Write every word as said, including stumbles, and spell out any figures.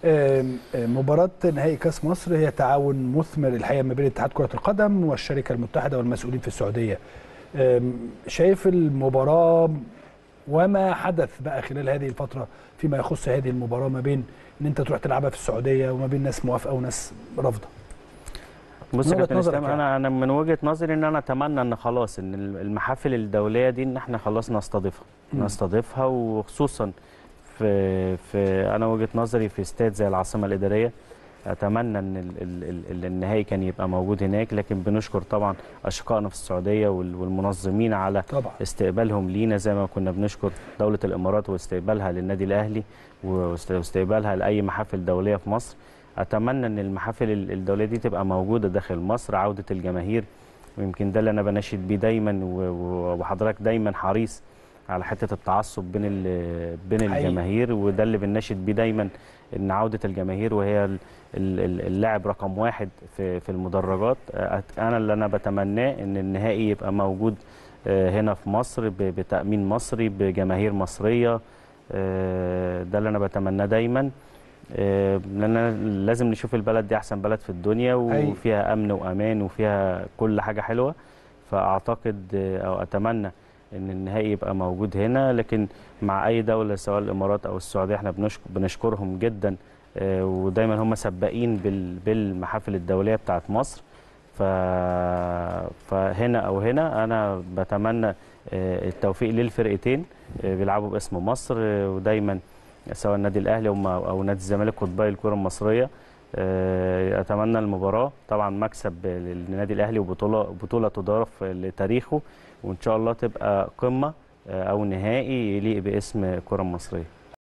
آم، آم، مباراة نهائي كأس مصر هي تعاون مثمر الحقيقة ما بين اتحاد كرة القدم والشركة المتحدة والمسؤولين في السعودية. آم، شايف المباراة وما حدث بقى خلال هذه الفترة فيما يخص هذه المباراة، ما بين ان انت تروح تلعبها في السعودية وما بين ناس موافقة وناس رافضة، بص من يا وجهة كابتن نظرك اسلام، يعني؟ انا انا من وجهه نظري ان انا اتمنى ان خلاص ان المحافل الدوليه دي ان احنا خلاص نستضيفها مم. نستضيفها وخصوصا في في انا وجهه نظري في استاد زي العاصمه الاداريه. اتمنى ان ال- ال- ال- النهائي كان يبقى موجود هناك، لكن بنشكر طبعا اشقائنا في السعوديه وال- والمنظمين على طبعا. استقبالهم لينا، زي ما كنا بنشكر دوله الامارات واستقبالها للنادي الاهلي واست- واستقبالها لاي محافل دوليه في مصر. اتمنى ان المحافل ال- الدوليه دي تبقى موجوده داخل مصر، عوده الجماهير، ويمكن ده اللي انا بناشد بيه دايما، و- و- وحضرتك دايما حريص على حته التعصب بين ال- بين حقيقي. الجماهير، وده اللي بنناشد بيه دايما، ان عوده الجماهير وهي ال- ال- ال- اللاعب رقم واحد في في المدرجات. أت- انا اللي انا بتمناه ان النهائي يبقى موجود آه، هنا في مصر ب- بتأمين مصري بجماهير مصرية. آه، ده اللي انا بتمناه دايما، آه، لان لازم نشوف البلد دي احسن بلد في الدنيا، حقيقي. وفيها امن وامان وفيها كل حاجة حلوة. فاعتقد آه، او اتمنى ان النهائي يبقى موجود هنا، لكن مع اي دولة سواء الامارات او السعودية احنا بنشك- بنشكرهم جدا، آه، ودايما هم سباقين بال- بالمحافل الدوليه بتاعت مصر. ف... فهنا او هنا انا بتمنى آه، التوفيق للفرقتين، آه، بيلعبوا باسم مصر، آه، ودايما سواء النادي الاهلي أو او نادي الزمالك قطبي الكره المصريه. آه، اتمنى المباراه طبعا مكسب للنادي الاهلي، وبطوله بطوله تضاف لتاريخه، وان شاء الله تبقى قمه آه، او نهائي يليق باسم الكره المصريه.